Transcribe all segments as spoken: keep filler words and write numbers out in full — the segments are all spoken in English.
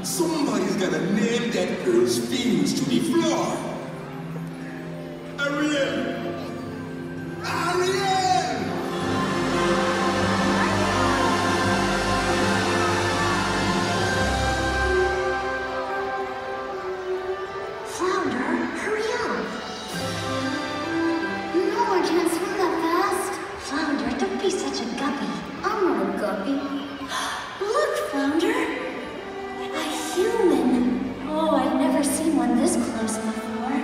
Somebody's gonna nail that girl's feelings to the floor. Ariel! Ariel! Flounder, hurry up! No, I can't swim that fast. Flounder, don't be such a guppy. I'm not a guppy. Look, Flounder! A human! Oh, I've never seen one this close before.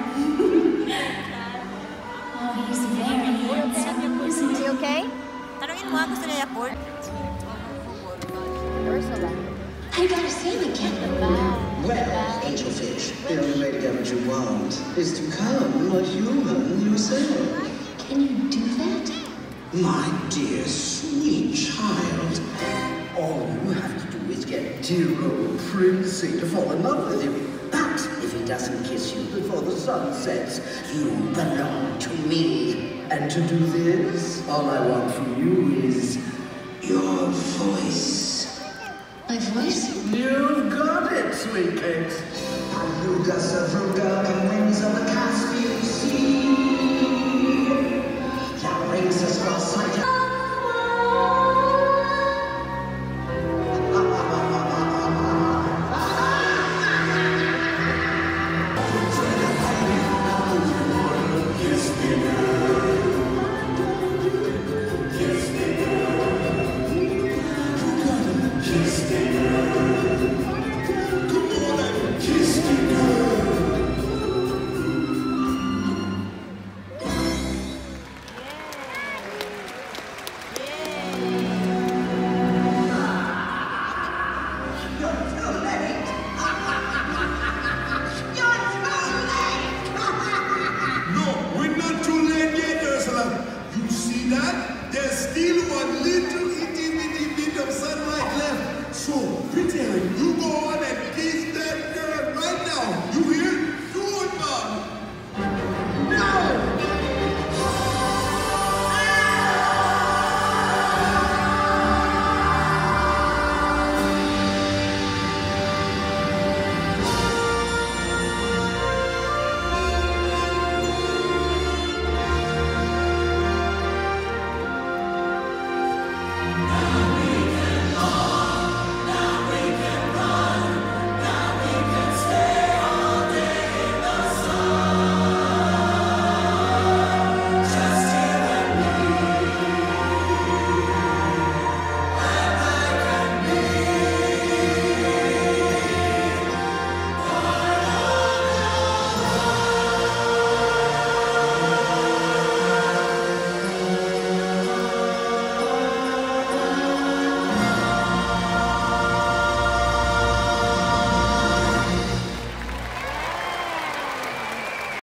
Oh, he's very handsome, isn't he? Okay? Tanungin mo, gusto niya Yakult? Ursula. I gotta see him again. Well, Angelfish, the only way to get what you want is to come a human yourself. Can you do that? My dear, sweet child. All you have to do is get dear old Princey to fall in love with you. But if he doesn't kiss you before the sun sets, you belong to me. And to do this, all I want from you is your voice. My voice? You've got it, sweet cakes. Aruga Savruga and wings of the Caspian Sea. That brings us across my So, pretend you go on and kiss that girl right now. You hear?